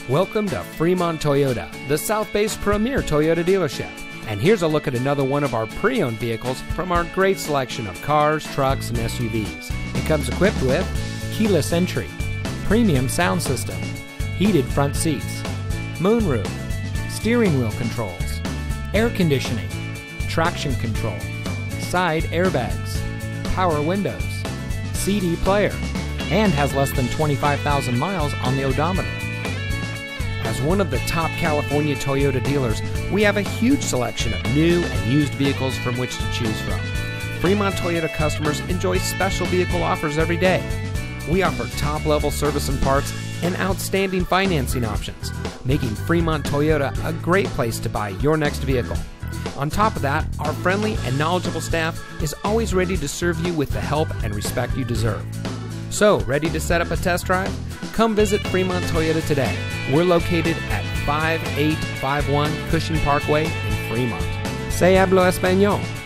Welcome to Fremont Toyota, the South Bay's premier Toyota dealership. And here's a look at another one of our pre-owned vehicles from our great selection of cars, trucks, and SUVs. It comes equipped with keyless entry, premium sound system, heated front seats, moonroof, steering wheel controls, air conditioning, traction control, side airbags, power windows, CD player, and has less than 25,000 miles on the odometer. As one of the top California Toyota dealers, we have a huge selection of new and used vehicles from which to choose from. Fremont Toyota customers enjoy special vehicle offers every day. We offer top-level service and parts and outstanding financing options, making Fremont Toyota a great place to buy your next vehicle. On top of that, our friendly and knowledgeable staff is always ready to serve you with the help and respect you deserve. So, ready to set up a test drive? Come visit Fremont Toyota today. We're located at 5851 Cushing Parkway in Fremont. Se hablo español.